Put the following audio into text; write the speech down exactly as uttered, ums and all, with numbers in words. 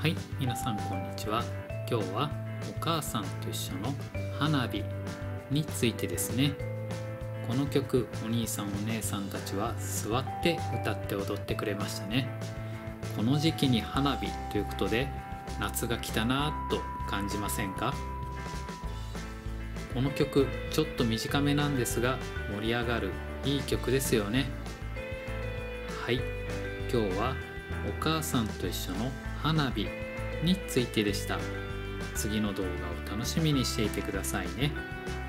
はい、皆さんこんにちは。今日はお母さんと一緒の花火についてですね。この曲、お兄さんお姉さんたちは座って歌って踊ってくれましたね。この時期に花火ということで夏が来たなぁと感じませんか？この曲ちょっと短めなんですが盛り上がるいい曲ですよね。はい、今日はお母さんと一緒の花火についてでした。次の動画を楽しみにしていてくださいね。